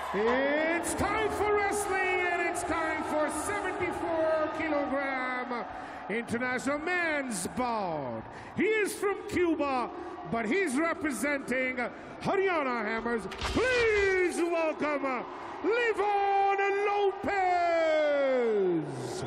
It's time for wrestling, and it's time for 74-kilogram international men's bout. He is from Cuba, but he's representing Haryana Hammers. Please welcome Livan Lopez.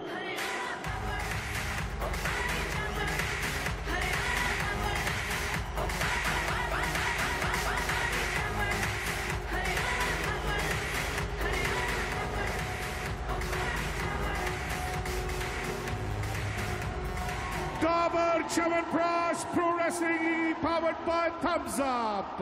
Dabur Chyawanprash Pro Wrestling, powered by Thumbs Up,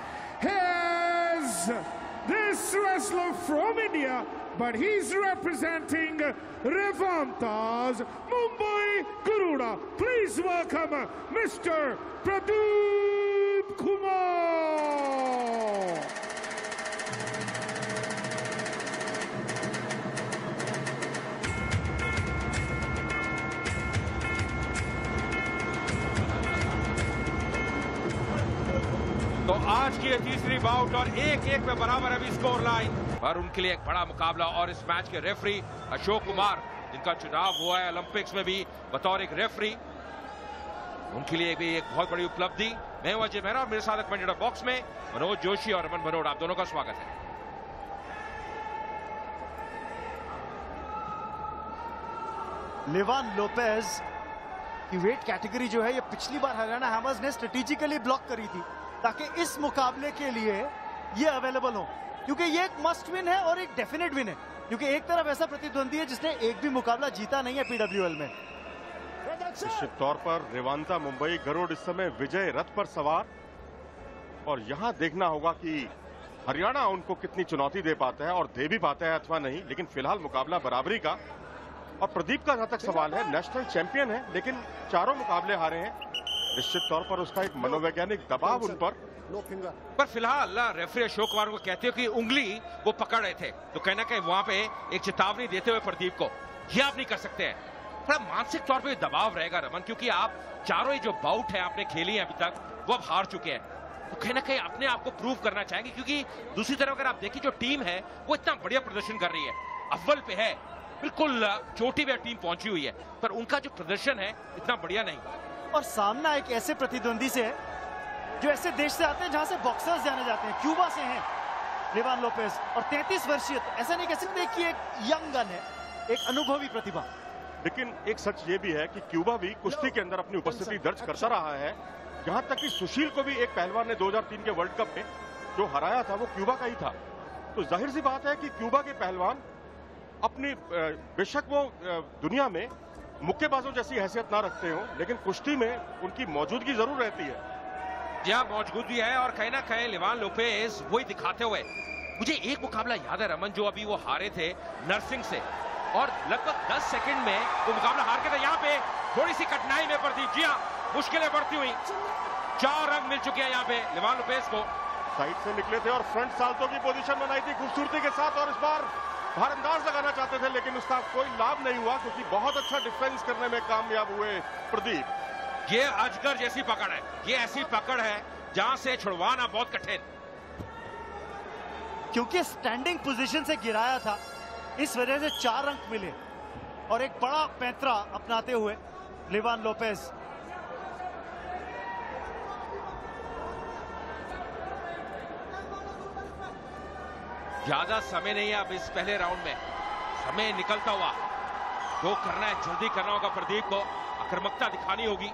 has this wrestler from India, but he's representing Revanta's Mumbai Revanta. Please welcome Mr. Pradeep Kumar. तो आज की तीसरी bought और 1-1 में बराबर अभी score line, और उनके लिए एक बड़ा मुकाबला। और इस मैच के रेफरी अशोक कुमार, जिनका चुनाव हुआ है ओलंपिक्स में भी बतौर एक रेफरी, उनके लिए भी एक बहुत बड़ी उपलब्धि। मैं हूं अजय मेहरा और मेरे साथ कमेंटेटर बॉक्स में मनोज जोशी और अमन भनोट, आप दोनों का स्वागत है। लिवान लोपेज की वेट कैटेगरी जो है ये पिछली बार हरियाणा हैमर्स ने स्ट्रेटेजिकली ब्लॉक करी थी ताकि इस मुकाबले के लिए ये अवेलेबल हो, क्योंकि ये एक मस्ट विन है और एक डेफिनेट विन है, क्योंकि एक तरफ ऐसा प्रतिद्वंदी है जिसने एक भी मुकाबला जीता नहीं है पीडब्ल्यूएल में। निश्चित तौर पर रेवांता मुंबई गरुड़ इस समय विजय रथ पर सवार, और यहां देखना होगा कि हरियाणा उनको कितनी चुनौती दे पाता है और दे भी पाता है अथवा नहीं। लेकिन फिलहाल मुकाबला बराबरी का, और प्रदीप का जहां तक सवाल है, नेशनल चैंपियन है लेकिन चारों मुकाबले हारे हैं। निश्चित तौर पर उसका एक मनोवैज्ञानिक दबाव उन पर फिलहाल रेफरी अशोक कुमार को कहते हो कि उंगली वो पकड़ रहे थे, तो कहना कि वहां पे एक चेतावनी देते हुए प्रदीप को ये आप नहीं कर सकते हैं। थोड़ा मानसिक तौर पे दबाव रहेगा रमन, क्योंकि आप चारों ही जो बाउट है आपने खेली है अभी तक वो अब हार चुके हैं, तो कहीं ना कहीं अपने आप को प्रूव करना चाहेंगे। क्योंकि दूसरी तरफ अगर आप देखिए जो टीम है वो इतना बढ़िया प्रदर्शन कर रही है, अव्वल पे है, बिल्कुल चोटी पे टीम पहुंची हुई है, पर उनका जो प्रदर्शन है इतना बढ़िया नहीं। और सामना एक ऐसे प्रतिद्वंदी से है जो ऐसे देश से आते हैं जहां से बॉक्सर्स जाने जाते हैं। क्यूबा से हैं लिवान लोपेज, और 33 वर्षीय, ऐसा नहीं कह सकते कि एक यंग गन है, एक अनुभवी प्रतिभा। लेकिन एक सच ये भी है कि क्यूबा भी कुश्ती के अंदर अपनी उपस्थिति दर्ज करता रहा है। यहां तक कि सुशील को भी एक पहलवान ने 2003 के वर्ल्ड कप में जो हराया था वो क्यूबा का ही था। तो जाहिर सी बात है कि क्यूबा के पहलवान अपनी, बेशक वो दुनिया में मुक्केबाजों जैसी हैसियत ना रखते हो, लेकिन कुश्ती में उनकी मौजूदगी जरूर रहती है। यहाँ मौजूदगी है, और कहीं ना कहीं लिवान लोपेज वही दिखाते हुए, मुझे एक मुकाबला याद है रमन, जो अभी वो हारे थे नरसिंह से, और लगभग 10 सेकंड में वो मुकाबला हार के थे। यहाँ पे थोड़ी सी कठिनाई में प्रदीप, जी हाँ, मुश्किलें बढ़ती हुई, 4 रंग मिल चुके हैं यहाँ पे लिवान लोपेज को। साइड से निकले थे और फ्रंट साल्टो की पोजीशन बनाई थी खूबसूरती के साथ, और इस बार भारंदाज लगाना चाहते थे लेकिन उसका कोई लाभ नहीं हुआ, क्योंकि बहुत अच्छा डिफेंस करने में कामयाब हुए प्रदीप। ये अजगर जैसी पकड़ है, ये ऐसी पकड़ है जहां से छुड़वाना बहुत कठिन, क्योंकि स्टैंडिंग पोजीशन से गिराया था, इस वजह से 4 अंक मिले, और एक बड़ा पैंतरा अपनाते हुए लिवान लोपेज। ज्यादा समय नहीं है अब इस पहले राउंड में, समय निकलता हुआ, जो करना है जल्दी करना होगा प्रदीप को, आक्रामकता दिखानी होगी।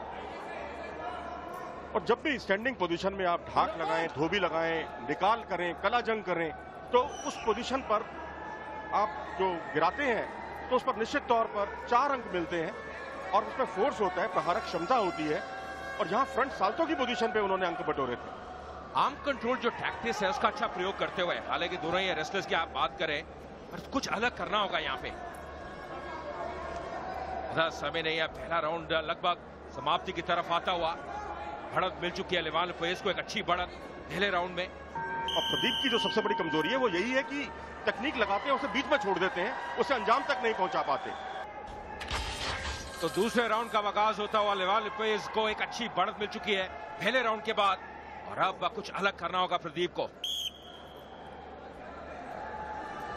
और जब भी स्टैंडिंग पोजीशन में आप ढाक लगाएं, धोबी लगाएं, निकाल करें, कला जंग करें, तो उस पोजीशन पर आप जो गिराते हैं तो उस पर निश्चित तौर पर 4 अंक मिलते हैं, और उसमें फोर्स होता है, प्रहारक क्षमता होती है, और यहाँ फ्रंट साल्टो की पोजीशन पे उन्होंने अंक बटोरे थे। आर्म कंट्रोल जो टैक्टिस है उसका अच्छा प्रयोग करते हुए, हालांकि दोनों ही रेसलर्स की आप बात करें, पर कुछ अलग करना होगा यहाँ पे। समय नहीं है, पहला राउंड लगभग समाप्ति की तरफ आता हुआ, बढ़त मिल चुकी है लिवान लोपेज को, एक अच्छी बढ़त पहले राउंड में। और प्रदीप की जो सबसे बड़ी कमजोरी है वो यही है कि तकनीक लगाते हैं उसे बीच में छोड़ देते हैं, उसे अंजाम तक नहीं पहुंचा पाते। तो दूसरे राउंड का आगाज होता हुआ लिवान लोपेज को एक अच्छी बढ़त मिल चुकी है पहले राउंड के बाद, और अब कुछ अलग करना होगा प्रदीप को।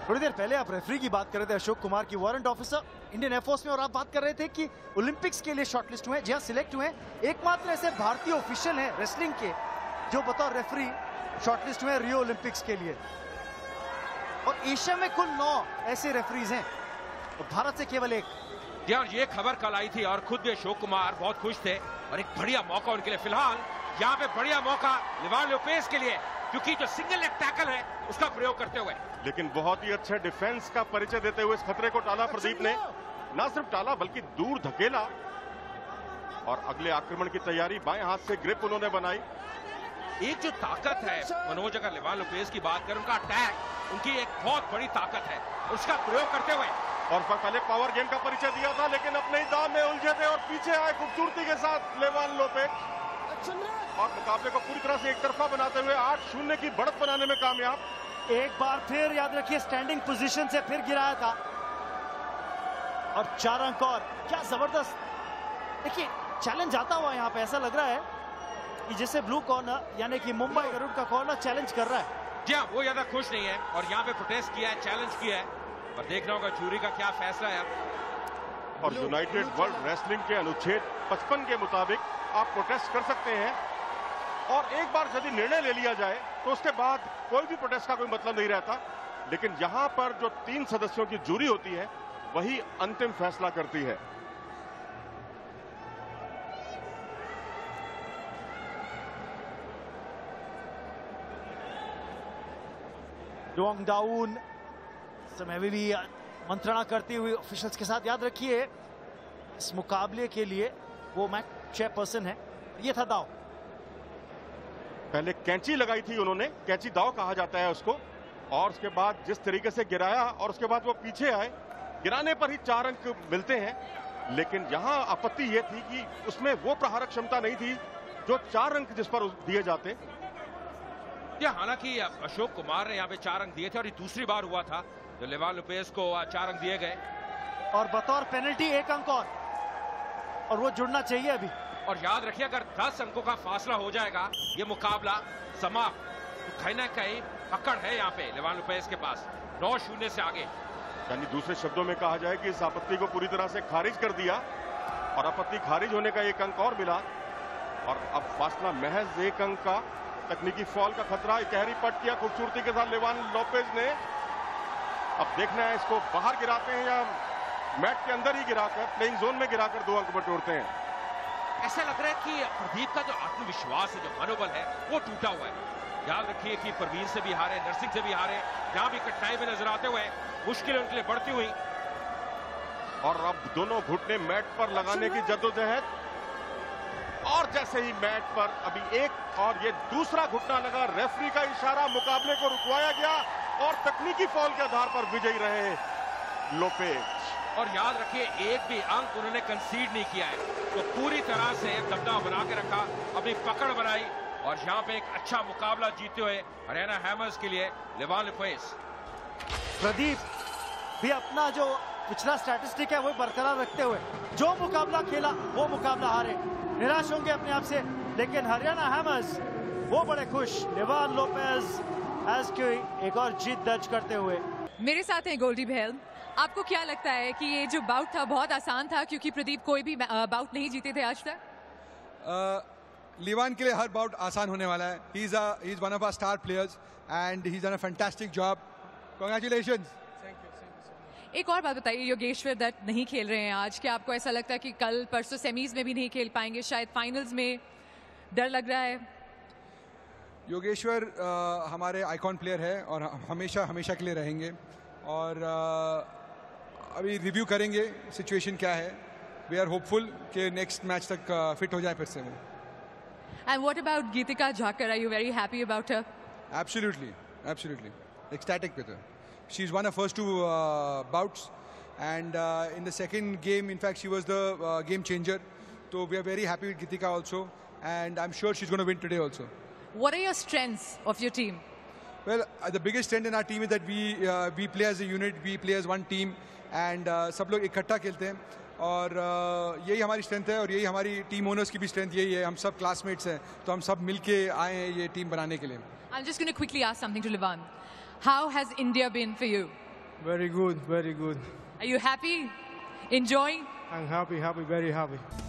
थोड़ी देर पहले आप रेफरी की बात कर रहे थे, अशोक कुमार की, वारंट ऑफिसर इंडियन एयरफोर्स में, और आप बात कर रहे थे कि ओलंपिक्स के लिए शॉर्टलिस्ट हुए, जहां सिलेक्ट हुए एकमात्र ऐसे भारतीय ऑफिशियल हैं रेसलिंग के जो बतौर रेफरी शॉर्टलिस्ट हुए रियो ओलंपिक्स के लिए। और एशिया में कुल 9 ऐसे रेफरीज हैं और भारत से केवल 1। यार ये खबर कल आई थी और खुद भी अशोक कुमार बहुत खुश थे और एक बढ़िया मौका उनके लिए। फिलहाल यहाँ पे बढ़िया मौका लिवान लोपेज के लिए, क्योंकि जो सिंगल लेग टैकल है उसका प्रयोग करते हुए, लेकिन बहुत ही अच्छे डिफेंस का परिचय देते हुए इस खतरे को टाला प्रदीप ने। ना सिर्फ टाला बल्कि दूर धकेला और अगले आक्रमण की तैयारी, बाएं हाथ से ग्रिप उन्होंने बनाई। एक जो ताकत है मनोज, अगर लिवान लोपेज की बात करें, उनका अटैक, उनकी एक बहुत बड़ी ताकत है, उसका प्रयोग करते हुए। और पहले पावर गेम का परिचय दिया था लेकिन अपने ही दांव में उलझे थे और पीछे आए खूबसूरती के साथ लिवान लोपेज और मुकाबले को पूरी तरह से एक तरफा बनाते हुए 8-0 की बढ़त बनाने में कामयाब। एक बार फिर याद रखिए स्टैंडिंग पोजीशन से फिर गिराया था और 4 अंक। और क्या जबरदस्त, देखिए चैलेंज आता हुआ यहाँ पे, ऐसा लग रहा है कि जैसे ब्लू कॉर्नर यानी कि मुंबई गरुड़ का कॉर्नर चैलेंज कर रहा है। जी हाँ, वो ज्यादा खुश नहीं है और यहाँ पे प्रोटेस्ट किया है, चैलेंज किया है, और देखना होगा जूरी का क्या फैसला है। और यूनाइटेड वर्ल्ड रेसलिंग के अनुच्छेद 55 के मुताबिक आप प्रोटेस्ट कर सकते हैं और एक बार यदि निर्णय ले लिया जाए तो उसके बाद कोई भी प्रोटेस्ट का कोई मतलब नहीं रहता। लेकिन यहां पर जो 3 सदस्यों की जूरी होती है वही अंतिम फैसला करती है। लॉन्ग डाउन समय में भी मंत्रणा करती हुई ऑफिशियल्स के साथ। याद रखिए इस मुकाबले के लिए वो मैच चेयरपर्सन है, ये था दाव। पहले कैंची लगाई थी उन्होंने, कैंची दाव कहा जाता है उसको, और उसके बाद जिस तरीके से गिराया और उसके बाद वो पीछे आए, गिराने पर ही 4 अंक मिलते हैं। लेकिन यहां आपत्ति ये थी कि उसमें वो प्रहारक क्षमता नहीं थी जो 4 अंक जिस पर दिए जाते। हालांकि अशोक कुमार ने यहाँ पे 4 अंक दिए थे और ये दूसरी बार हुआ था जो लिवान लोपेज को 4 अंक दिए गए और बतौर पेनल्टी 1 अंक और वो जुड़ना चाहिए अभी। और याद रखिए अगर 10 अंकों का फासला हो जाएगा ये मुकाबला समाप्त, तो कहीं ना कहीं पकड़ है यहाँ पे लिवान लोपेज के पास 9-0 से आगे। यानी दूसरे शब्दों में कहा जाए कि इस आपत्ति को पूरी तरह से खारिज कर दिया और आपत्ति खारिज होने का 1 अंक और मिला और अब फासला महज 1 अंक का। तकनीकी फॉल का खतरा, गहरी पट किया खूबसूरती के साथ लिवान लोपेज ने। अब देखना है इसको बाहर गिराते हैं या मैट के अंदर ही गिराकर, प्लेइंग जोन में गिराकर 2 अंक बटोरते हैं। ऐसा लग रहा है कि प्रदीप का जो आत्मविश्वास है, जो मनोबल है, वो टूटा हुआ है। याद रखिए कि परवीन से भी हारे, नरसिंह से भी हारे, जहां भी कठिनाई में नजर आते हुए मुश्किलें उनके लिए बढ़ती हुई। और अब दोनों घुटने मैट पर लगाने की जद्दोजहद, और जैसे ही मैट पर अभी एक और ये दूसरा घुटना लगा, रेफरी का इशारा, मुकाबले को रुकवाया गया और तकनीकी फॉल के आधार पर विजयी रहे लोपेज। और याद रखिए एक भी अंक उन्होंने कंसीड नहीं किया है, तो पूरी तरह से दबदबा बना के रखा, अपनी पकड़ बनाई और यहाँ पे एक अच्छा मुकाबला जीते हुए हरियाणा हैमर्स के लिए लिवान लोपेज। प्रदीप भी अपना जो पिछला स्टैटिस्टिक है वो बरकरार रखते हुए जो मुकाबला खेला वो मुकाबला हारे, निराश होंगे अपने आप से, लेकिन हरियाणा हैमर्स वो बड़े खुश। लिवान लोपेज एज़क्युई एक और जीत दर्ज करते हुए। मेरे साथ हैं गोल्डी बहल। आपको क्या लगता है कि ये जो बाउट था बहुत आसान था, क्योंकि प्रदीप कोई भी बाउट नहीं जीते थे आज तक? लिवान के लिए हर बाउट आसान होने वाला है। He is one of our star players and he is done a fantastic job. Congratulations. एक और बात बताइए, योगेश्वर दत्त नहीं खेल रहे हैं आज, क्या आपको ऐसा लगता है कि कल परसों सेमीज में भी नहीं खेल पाएंगे, शायद फाइनल्स में डर लग रहा है? योगेश्वर हमारे आइकॉन प्लेयर है और हमेशा के लिए रहेंगे और अभी रिव्यू करेंगे सिचुएशन क्या है। वी आर होपफुल कि नेक्स्ट मैच तक फिट हो जाए फिर से वो। And what about Geetika Jakhar, are you very happy about her? Absolutely ecstatic with her. She's won her first 2 bouts and in the second game in fact she was the game changer, so we are very happy with Gitika also and I'm sure she's going to win today also. What are your strengths of your team? Well, the biggest strength in our team is that we play as a unit, we play as one team and सब लोग इकट्ठा खेलते हैं और यही हमारी strength है और यही हमारी टीम ओनर्स की भी स्ट्रेंथ यही है। हम सब क्लासमेट्स हैं तो हम सब मिलके आए हैं ये टीम बनाने के लिए। I'm just going to quickly ask something to Livan. How has India been for you? Very good, very good. Are you happy? Enjoying? I'm happy, very happy.